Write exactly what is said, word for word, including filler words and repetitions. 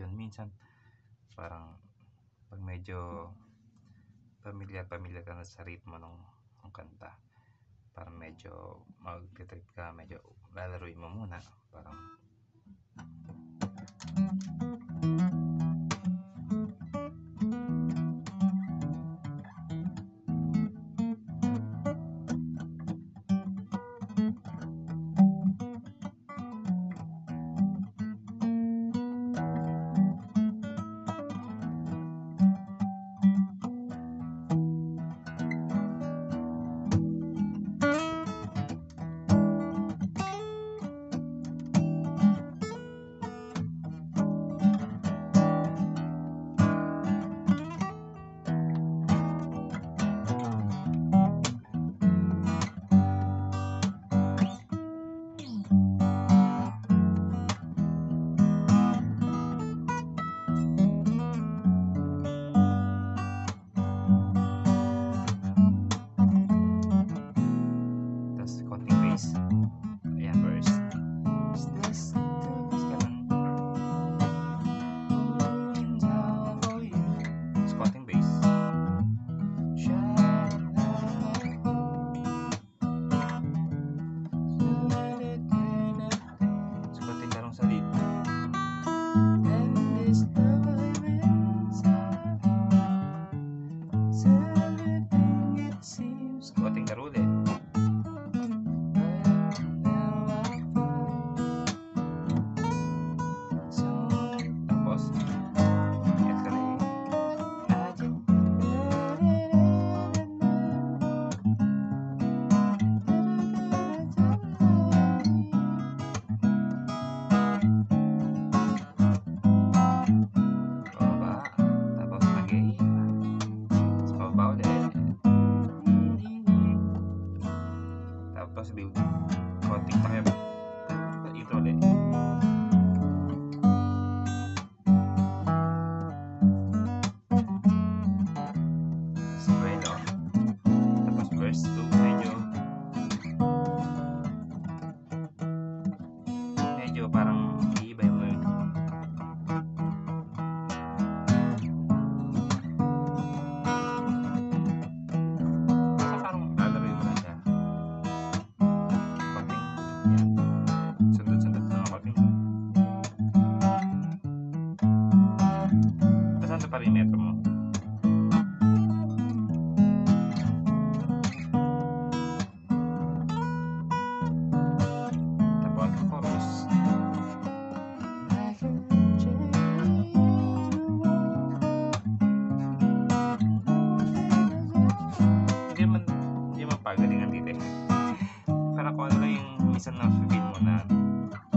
minsan parang pag medyo pamilyar-pamilyar ka na sa ritmo ng, ng kanta, parang medyo mag-trip ka, medyo lalaruin mo muna, parang ayan, verse. Tapos konting bass. Tapos konting tarong sa lead. Konting karuli. Tapos build konting takip intro ulit. Bueno, tapos verse two medyo medyo parang iiba yung mood. Pa rin metro mo. Tapos chorus. Hindi man hindi man pagalingan dito eh. Para kung ano lang yung minsan na feel mo na